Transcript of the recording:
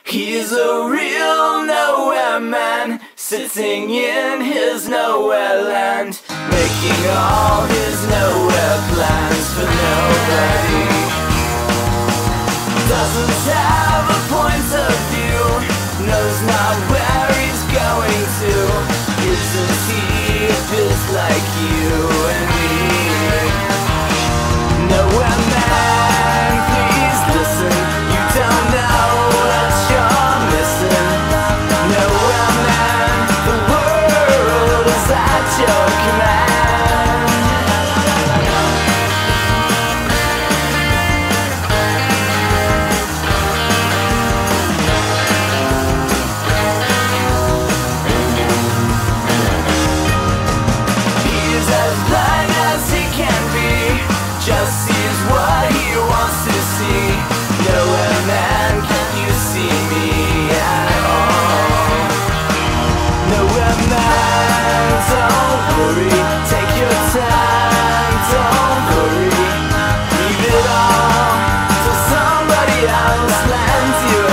He's a real nowhere man, sitting in his nowhere land, making all his nowhere plans for nobody. Doesn't have a point of view, knows not where he's going to. Isn't he a bit like you and me? Nowhere man, please listen, you don't know what you're missing. Nowhere man, the world is at your command. He's as blind as he can be, just sees what he wants to see. Nowhere man, can you see me at all? Nowhere man, don't worry, take your time, don't hurry. Leave it all till somebody else lands you